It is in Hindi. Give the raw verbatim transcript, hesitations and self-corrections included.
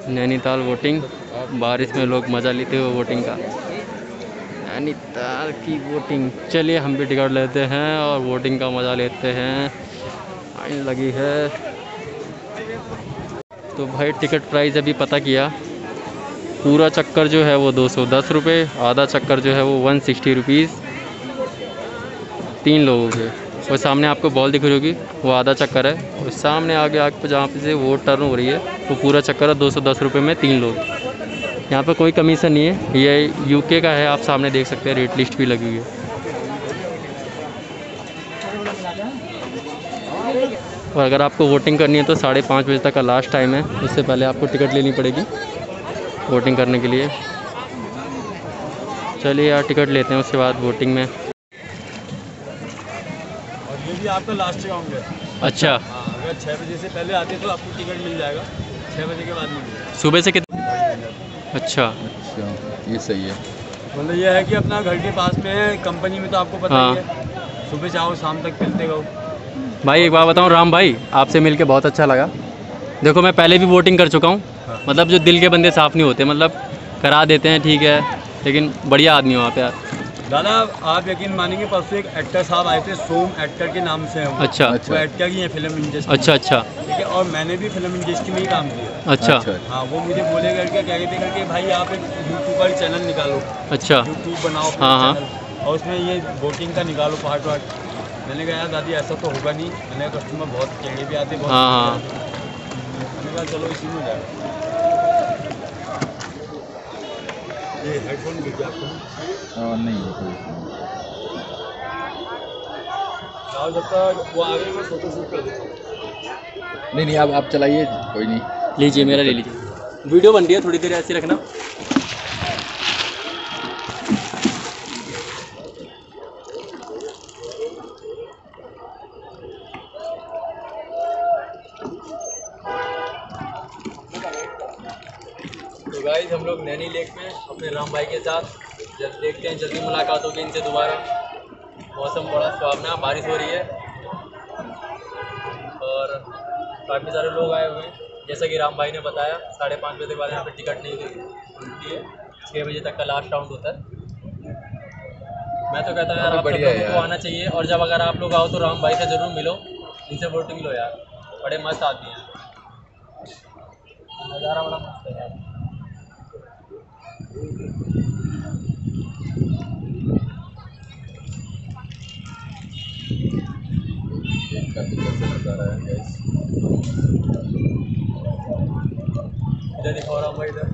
नैनीताल वोटिंग, बारिश में लोग मज़ा लेते हुए वोटिंग का। नैनीताल की वोटिंग, चलिए हम भी टिकट लेते हैं और वोटिंग का मज़ा लेते हैं। लाइन लगी है तो भाई टिकट प्राइस अभी पता किया। पूरा चक्कर जो है वो दो सौ दस रुपये, आधा चक्कर जो है वो वन सिक्सटी रुपीज़ तीन लोगों के। और सामने आपको बॉल दिख रही होगी, वो आधा चक्कर है। और सामने आगे आगे जहाँ पे से वोट टर्न हो रही है वो पूरा चक्कर है दो सौ दस रुपये में तीन लोग। यहाँ पे कोई कमीशन नहीं है, ये यूके का है। आप सामने देख सकते हैं, रेट लिस्ट भी लगी हुई है। और अगर आपको वोटिंग करनी है तो साढ़े पाँच बजे तक का लास्ट टाइम है, उससे पहले आपको टिकट लेनी पड़ेगी वोटिंग करने के लिए। चलिए यार टिकट लेते हैं, उसके बाद वोटिंग में। और ये भी आपका लास्ट राउंड है। अच्छा, हाँ, अगर छः बजे से पहले आते तो आपको टिकट मिल जाएगा, छः बजे के बाद नहीं मिलेगा। सुबह से कितने? अच्छा अच्छा, ये सही है। मतलब ये है कि अपना घर के पास में है, कंपनी में तो आपको पता हाँ। ही है, सुबह जाओ शाम तक मिलते रहो। भाई एक बात बताऊँ राम भाई, आपसे मिलके बहुत अच्छा लगा। देखो मैं पहले भी वोटिंग कर चुका हूँ। हाँ। मतलब जो दिल के बंदे साफ़ नहीं होते, मतलब करा देते हैं ठीक है, लेकिन बढ़िया आदमी हो आप यार। दादा आप यकीन मानेंगे, परसों एक एक्टर साहब आए थे, सोम एक्टर के नाम से है वो। अच्छा वो एक्टर ही है फिल्म इंडस्ट्री। अच्छा अच्छा ठीक है, और मैंने भी फिल्म इंडस्ट्री में ही काम किया। अच्छा हाँ, वो मुझे बोले करके क्या कहते करके भाई आप एक यूट्यूब पर चैनल निकालो, अच्छा यूट्यूब बनाओ अपना हाँ हाँ चैनल, और उसमें ये वोटिंग का निकालो पार्ट वार्ट। मैंने कहा यार दादी ऐसा तो होगा नहीं, मैंने कहा कस्टमर बहुत टेढ़े भी आते बहुत। हाँ हाँ मैंने कहा चलो इसी में जाएगा। ये हेडफोन मिल गया आपको? और नहीं है कोई। और जब तक वो आगे मैं फोटो शूट कर देता हूँ। नहीं नहीं आप आप चलाइए, कोई नहीं। लीजिए मेरा ले लीजिए, वीडियो बन रही है, थोड़ी देर ऐसे रखना। तो गाइस हम लोग नैनी लेक में अपने राम भाई के साथ, जब देखते हैं जल्दी मुलाकात होगी इनसे दोबारा। मौसम बड़ा सुहावना, बारिश हो रही है और काफ़ी सारे लोग आए हुए हैं। जैसा कि राम भाई ने बताया, साढ़े पाँच बजे के बाद यहाँ पे टिकट नहीं मिलती है, छः बजे तक का लास्ट राउंड होता है। मैं तो कहता हूँ यार आप सब लोगों को आना चाहिए, और जब अगर आप लोग आओ तो राम भाई से ज़रूर मिलो, इनसे वोटिंग लो यार, बड़े मस्त आदमी हैं। नज़ारा बड़ा मस्त है यार। काफी कैसे नज़ा रहा है गाइस। इधर दिखाओ राम भाई, इधर